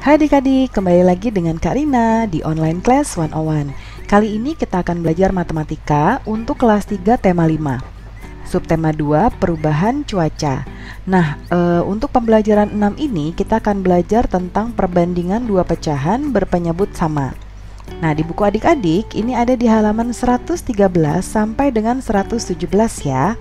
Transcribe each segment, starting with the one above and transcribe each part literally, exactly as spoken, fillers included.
Hai adik-adik, kembali lagi dengan Kak Rina di Online Class seratus satu. Kali ini kita akan belajar matematika untuk kelas tiga tema lima. Subtema dua, perubahan cuaca. Nah, e, untuk pembelajaran enam ini kita akan belajar tentang perbandingan dua pecahan berpenyebut sama. Nah, di buku adik-adik ini ada di halaman seratus tiga belas sampai dengan seratus tujuh belas ya.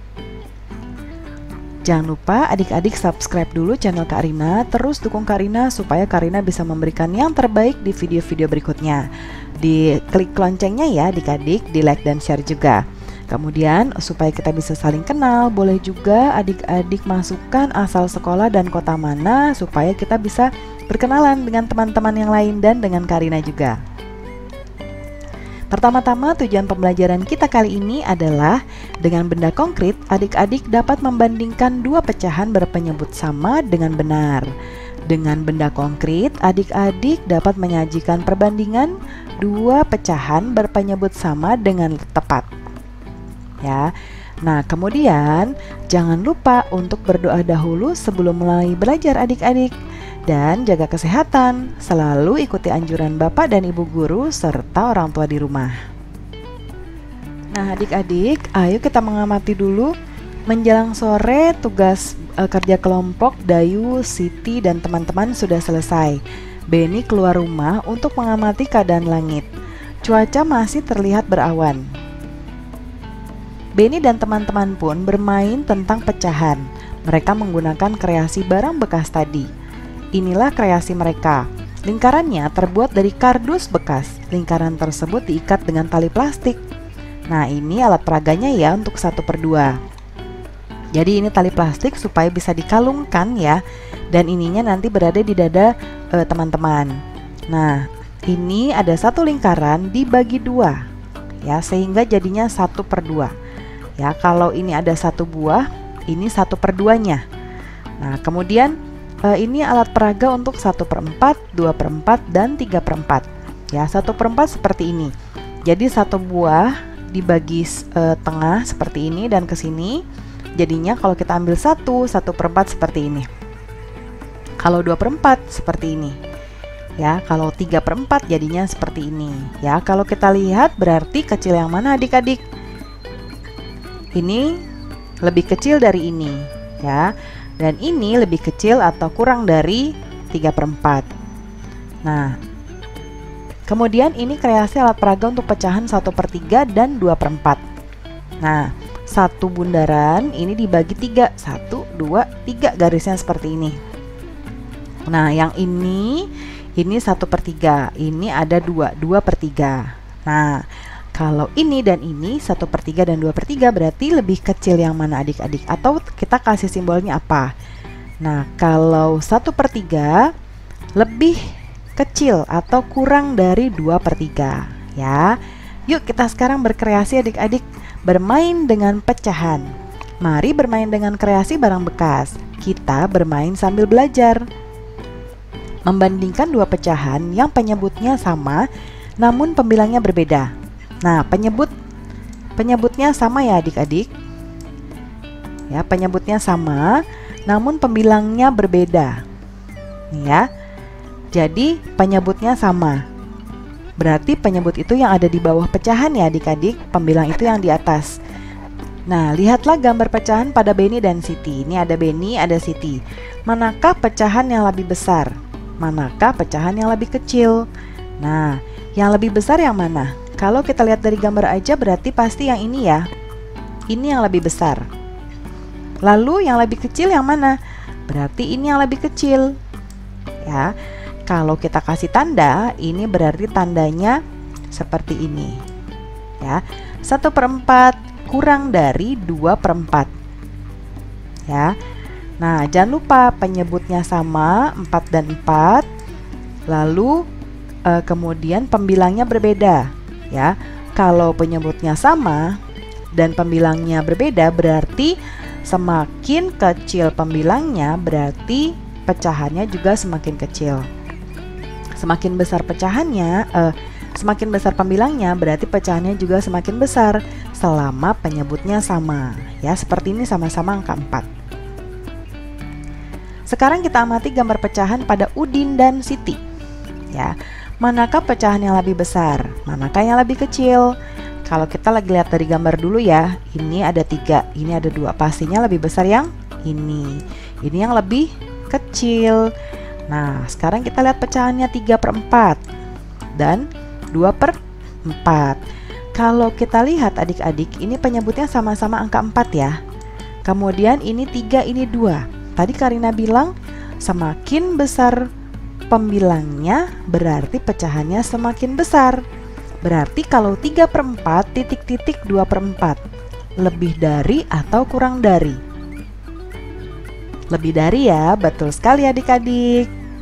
Jangan lupa adik-adik subscribe dulu channel Kak Rina, terus dukung Kak Rina supaya Kak Rina bisa memberikan yang terbaik di video-video berikutnya. Di klik loncengnya ya adik-adik, di like dan share juga. Kemudian supaya kita bisa saling kenal, boleh juga adik-adik masukkan asal sekolah dan kota mana supaya kita bisa berkenalan dengan teman-teman yang lain dan dengan Kak Rina juga. Pertama-tama tujuan pembelajaran kita kali ini adalah dengan benda konkret, adik-adik dapat membandingkan dua pecahan berpenyebut sama dengan benar. Dengan benda konkret, adik-adik dapat menyajikan perbandingan dua pecahan berpenyebut sama dengan tepat. Ya. Nah, kemudian jangan lupa untuk berdoa dahulu sebelum mulai belajar adik-adik. Dan jaga kesehatan, selalu ikuti anjuran Bapak dan Ibu guru serta orang tua di rumah. Nah adik-adik, ayo kita mengamati dulu. Menjelang sore tugas e, kerja kelompok Dayu, Siti, dan teman-teman sudah selesai. Beni keluar rumah untuk mengamati keadaan langit. Cuaca masih terlihat berawan. Beni dan teman-teman pun bermain tentang pecahan. Mereka menggunakan kreasi barang bekas tadi. Inilah kreasi mereka. Lingkarannya terbuat dari kardus bekas. Lingkaran tersebut diikat dengan tali plastik. Nah, ini alat peraganya ya untuk satu per dua. Jadi ini tali plastik supaya bisa dikalungkan ya. Dan ininya nanti berada di dada teman-teman. Nah, ini ada satu lingkaran dibagi dua ya, sehingga jadinya satu per dua. Ya, kalau ini ada satu buah, ini satu per duanya. Nah, kemudian Uh, ini alat peraga untuk satu per empat, dua per empat, dan tiga per empat. Ya, satu per empat seperti ini. Jadi satu buah dibagi uh, tengah seperti ini dan ke sini. Jadinya kalau kita ambil satu, satu per empat seperti ini. Kalau dua per empat seperti ini. Ya, kalau tiga per empat jadinya seperti ini. Ya, kalau kita lihat berarti kecil yang mana adik-adik? Ini lebih kecil dari ini, ya. Dan ini lebih kecil atau kurang dari tiga per empat. Nah, kemudian ini kreasi alat peraga untuk pecahan satu per tiga dan dua per empat. Nah, satu bundaran ini dibagi tiga, satu, dua, tiga, garisnya seperti ini. Nah, yang ini, ini satu per tiga, ini ada dua, dua per tiga. Nah, kalau ini dan ini satu per tiga dan dua per tiga berarti lebih kecil yang mana adik-adik? Atau kita kasih simbolnya apa? Nah, kalau satu per tiga lebih kecil atau kurang dari dua per tiga ya. Yuk kita sekarang berkreasi adik-adik, bermain dengan pecahan. Mari bermain dengan kreasi barang bekas. Kita bermain sambil belajar. Membandingkan dua pecahan yang penyebutnya sama namun pembilangnya berbeda. Nah, penyebut penyebutnya sama ya adik-adik. Ya, penyebutnya sama, namun pembilangnya berbeda. Nih ya. Jadi penyebutnya sama. Berarti penyebut itu yang ada di bawah pecahan ya adik-adik, pembilang itu yang di atas. Nah, lihatlah gambar pecahan pada Beni dan Siti. Ini ada Beni, ada Siti. Manakah pecahan yang lebih besar? Manakah pecahan yang lebih kecil? Nah, yang lebih besar yang mana? Kalau kita lihat dari gambar aja berarti pasti yang ini ya. Ini yang lebih besar. Lalu yang lebih kecil yang mana? Berarti ini yang lebih kecil. Ya. Kalau kita kasih tanda, ini berarti tandanya seperti ini. Ya. satu per empat kurang dari dua per empat. Ya. Nah, jangan lupa penyebutnya sama, empat dan empat. Lalu eh, kemudian pembilangnya berbeda. Ya, kalau penyebutnya sama dan pembilangnya berbeda berarti semakin kecil pembilangnya berarti pecahannya juga semakin kecil. Semakin besar pecahannya, eh, semakin besar pembilangnya berarti pecahannya juga semakin besar selama penyebutnya sama. Ya, seperti ini sama-sama angka empat. Sekarang kita amati gambar pecahan pada Udin dan Siti. Ya, manakah pecahan yang lebih besar? Manakah yang lebih kecil? Kalau kita lagi lihat dari gambar dulu ya, ini ada tiga, ini ada dua. Pastinya lebih besar yang ini. Ini yang lebih kecil. Nah, sekarang kita lihat pecahannya tiga per empat dan dua per empat. Kalau kita lihat adik-adik, ini penyebutnya sama-sama angka empat ya. Kemudian ini tiga, ini dua. Tadi Karina bilang semakin besar pembilangnya berarti pecahannya semakin besar. Berarti kalau tiga per empat titik-titik dua per empat, lebih dari atau kurang dari? Lebih dari ya, betul sekali adik-adik.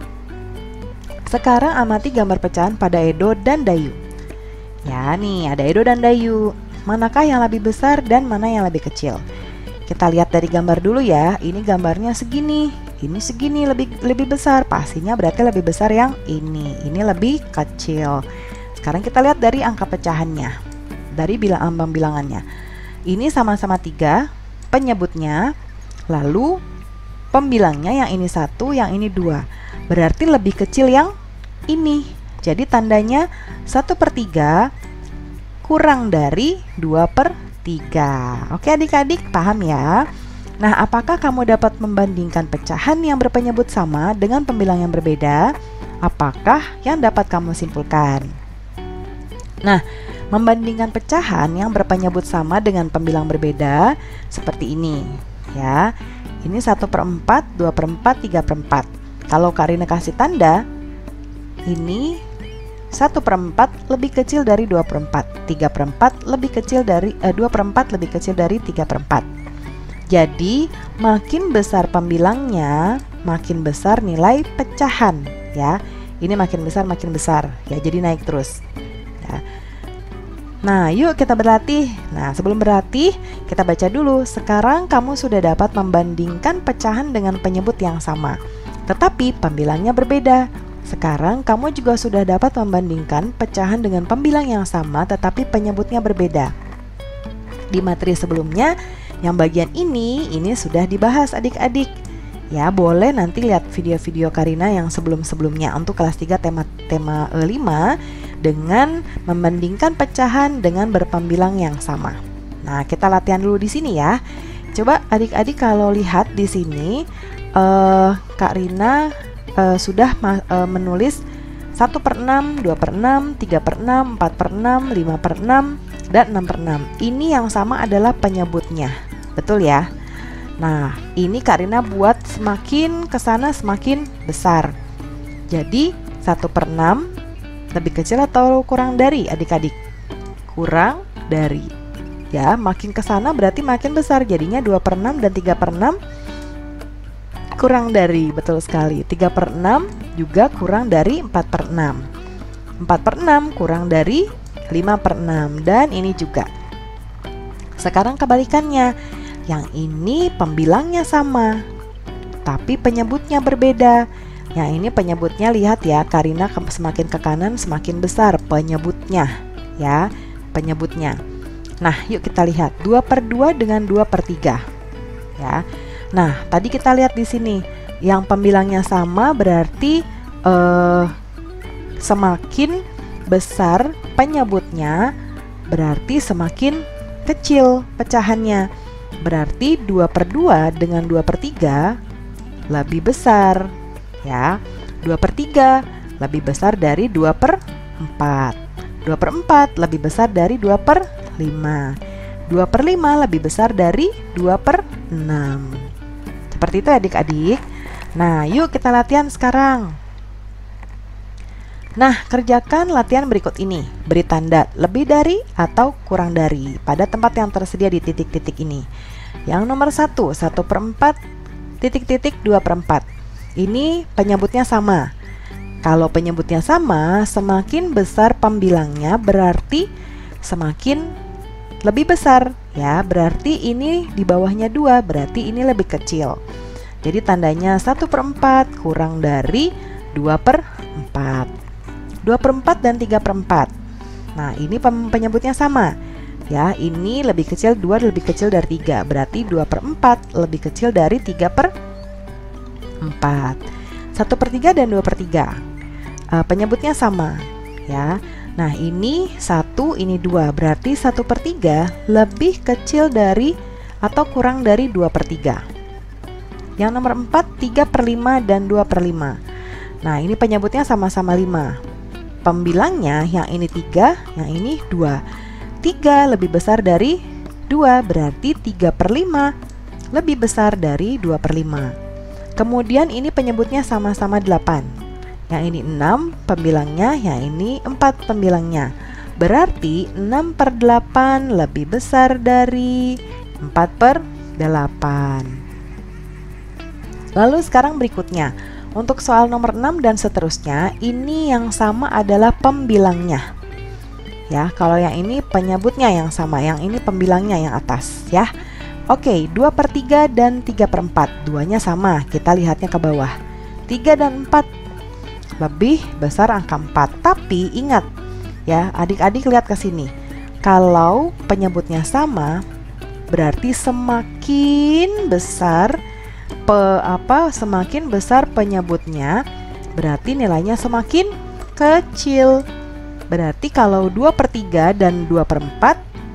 Sekarang amati gambar pecahan pada Edo dan Dayu. Ya nih, ada Edo dan Dayu. Manakah yang lebih besar dan mana yang lebih kecil? Kita lihat dari gambar dulu ya. Ini gambarnya segini, ini segini, lebih lebih besar. Pastinya berarti lebih besar yang ini. Ini lebih kecil. Sekarang kita lihat dari angka pecahannya, dari bilang ambang bilangannya. Ini sama-sama tiga, penyebutnya, lalu pembilangnya yang ini satu, yang ini dua. Berarti lebih kecil yang ini. Jadi tandanya satu per tiga kurang dari dua per tiga. Oke adik-adik, paham ya? Nah, apakah kamu dapat membandingkan pecahan yang berpenyebut sama dengan pembilang yang berbeda? Apakah yang dapat kamu simpulkan? Nah, membandingkan pecahan yang berpenyebut sama dengan pembilang berbeda seperti ini ya. Ini satu per empat, dua per empat, tiga per empat. Kalau Karina kasih tanda, ini satu per empat lebih kecil dari dua per empat, tiga per empat lebih kecil dari eh, dua per empat lebih kecil dari tiga per empat. Jadi makin besar pembilangnya, makin besar nilai pecahan ya. Ini makin besar makin besar ya, jadi naik terus ya. Nah, yuk kita berlatih. Nah, sebelum berlatih, kita baca dulu. Sekarang kamu sudah dapat membandingkan pecahan dengan penyebut yang sama, tetapi pembilangnya berbeda. Sekarang kamu juga sudah dapat membandingkan pecahan dengan pembilang yang sama tetapi penyebutnya berbeda. Di materi sebelumnya, yang bagian ini, ini sudah dibahas adik-adik. Ya, boleh nanti lihat video-video Karina yang sebelum-sebelumnya untuk kelas tiga tema tema lima dengan membandingkan pecahan dengan berpembilang yang sama. Nah, kita latihan dulu di sini ya. Coba adik-adik kalau lihat di sini, uh, Kak Rina uh, sudah uh, menulis satu per enam, dua per enam, tiga per enam, empat per enam, lima per enam, dan enam per enam. Ini yang sama adalah penyebutnya. Betul ya? Nah, ini Kak Rina buat semakin kesana semakin besar. Jadi, satu per enam lebih kecil atau kurang dari adik-adik? Kurang dari. Ya, makin kesana berarti makin besar. Jadinya dua per enam dan tiga per enam kurang dari. Betul sekali. tiga per enam juga kurang dari empat per enam. empat per enam kurang dari lima per enam. Dan ini juga. Sekarang kebalikannya. Yang ini pembilangnya sama, tapi penyebutnya berbeda. Yang ini penyebutnya, lihat ya, Karina semakin ke kanan semakin besar penyebutnya ya, penyebutnya. Nah, yuk kita lihat dua per dua dengan dua per tiga ya. Nah, tadi kita lihat di sini yang pembilangnya sama berarti eh, semakin besar penyebutnya berarti semakin kecil pecahannya. Berarti dua per dua dengan dua per tiga lebih besar ya. dua per tiga lebih besar dari dua per empat. dua per empat lebih besar dari dua per lima. dua per lima lebih besar dari dua per enam. Seperti itu adik-adik. Nah, yuk kita latihan sekarang. Nah, kerjakan latihan berikut ini. Beri tanda lebih dari atau kurang dari pada tempat yang tersedia di titik-titik ini. Yang nomor satu, satu per empat, titik-titik dua per empat. Ini penyebutnya sama. Kalau penyebutnya sama, semakin besar pembilangnya berarti semakin lebih besar. Ya, berarti ini di bawahnya dua, berarti ini lebih kecil. Jadi tandanya satu per empat kurang dari dua per empat. dua per empat dan tiga per empat. Nah, ini penyebutnya sama. Ya, ini lebih kecil, dua lebih kecil dari tiga. Berarti dua per empat lebih kecil dari tiga per empat. satu per tiga dan dua per tiga. Uh, penyebutnya sama, ya. Nah, ini satu, ini dua. Berarti satu per tiga lebih kecil dari atau kurang dari dua per tiga. Yang nomor empat, tiga per lima dan dua per lima. Nah, ini penyebutnya sama-sama lima. Pembilangnya yang ini tiga, yang ini dua. tiga lebih besar dari dua, berarti tiga per lima lebih besar dari dua per lima. Kemudian ini penyebutnya sama-sama delapan. Yang ini enam pembilangnya, yang ini empat pembilangnya. Berarti enam per delapan lebih besar dari empat per delapan. Lalu sekarang berikutnya, untuk soal nomor enam dan seterusnya, ini yang sama adalah pembilangnya. Ya, kalau yang ini penyebutnya yang sama, yang ini pembilangnya yang atas, ya. Oke, dua per tiga dan tiga per empat, duanya sama, kita lihatnya ke bawah. tiga dan empat lebih besar angka empat. Tapi ingat, ya, adik-adik lihat ke sini. Kalau penyebutnya sama, berarti semakin besar Pe, apa semakin besar penyebutnya, berarti nilainya semakin kecil. Berarti kalau dua per tiga dan dua per empat,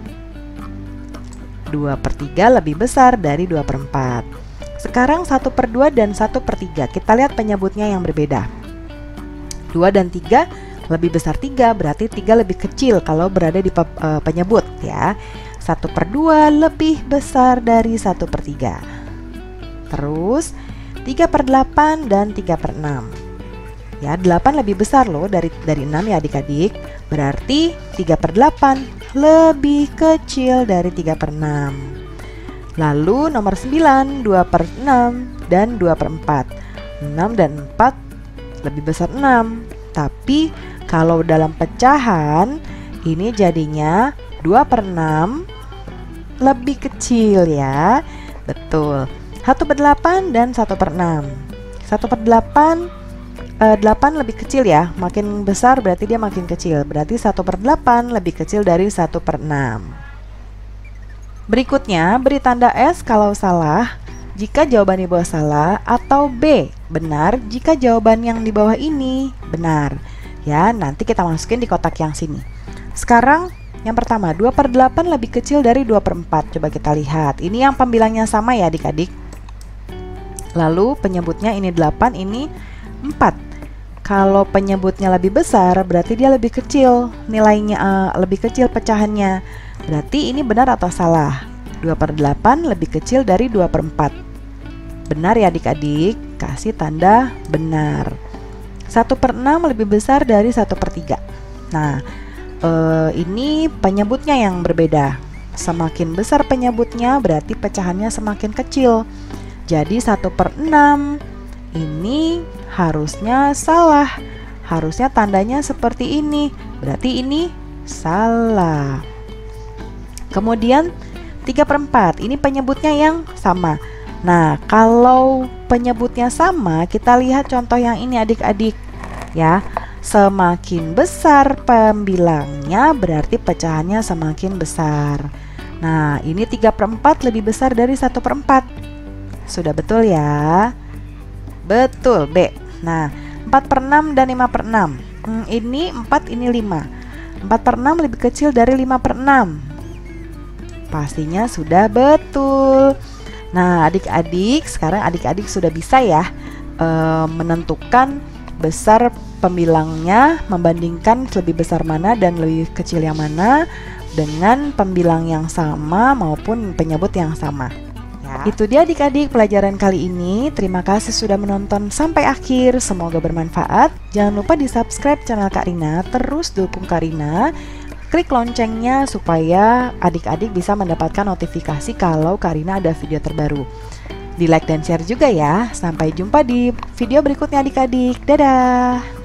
dua per tiga lebih besar dari dua per empat. Sekarang satu per dua dan satu per tiga, kita lihat penyebutnya yang berbeda. dua dan tiga lebih besar tiga, berarti tiga lebih kecil kalau berada di pe, uh, penyebut, ya. satu per dua lebih besar dari satu per tiga. Terus tiga per delapan dan tiga per enam. Ya, delapan lebih besar loh dari dari enam ya adik-adik. Berarti tiga per delapan lebih kecil dari tiga per enam. Lalu nomor sembilan, dua per enam dan dua per empat. enam dan empat lebih besar enam. Tapi kalau dalam pecahan ini jadinya dua per enam lebih kecil, ya. Betul. satu per delapan dan satu per enam. satu per delapan, eh, delapan lebih kecil ya. Makin besar berarti dia makin kecil. Berarti satu per delapan lebih kecil dari satu per enam. Berikutnya, beri tanda S kalau salah jika jawaban di bawah salah, atau B, benar jika jawaban yang di bawah ini benar. Ya, nanti kita masukin di kotak yang sini. Sekarang yang pertama, dua per delapan lebih kecil dari dua per empat. Coba kita lihat. Ini yang pembilangnya sama ya adik-adik. Lalu penyebutnya ini delapan, ini empat. Kalau penyebutnya lebih besar, berarti dia lebih kecil nilainya, uh, lebih kecil pecahannya. Berarti ini benar atau salah? dua per delapan lebih kecil dari dua per empat. Benar ya adik-adik, kasih tanda benar. satu per enam lebih besar dari satu per tiga. Nah, uh, ini penyebutnya yang berbeda. Semakin besar penyebutnya, berarti pecahannya semakin kecil. Jadi satu per enam ini harusnya salah. Harusnya tandanya seperti ini. Berarti ini salah. Kemudian tiga per empat, ini penyebutnya yang sama. Nah, kalau penyebutnya sama, kita lihat contoh yang ini adik-adik. Ya, semakin besar pembilangnya berarti pecahannya semakin besar. Nah, ini tiga per empat lebih besar dari satu per empat. Sudah betul ya? Betul, B. Nah, empat per enam dan lima per enam. Hmm, ini empat, ini lima. empat per enam lebih kecil dari lima per enam. Pastinya sudah betul. Nah, adik-adik, sekarang adik-adik sudah bisa ya e, menentukan besar pembilangnya, membandingkan lebih besar mana dan lebih kecil yang mana dengan pembilang yang sama maupun penyebut yang sama. Itu dia adik-adik pelajaran kali ini. Terima kasih sudah menonton sampai akhir. Semoga bermanfaat. Jangan lupa di subscribe channel Kak Rina. Terus dukung Kak Rina. Klik loncengnya supaya adik-adik bisa mendapatkan notifikasi kalau Kak Rina ada video terbaru. Di like dan share juga ya. Sampai jumpa di video berikutnya adik-adik. Dadah.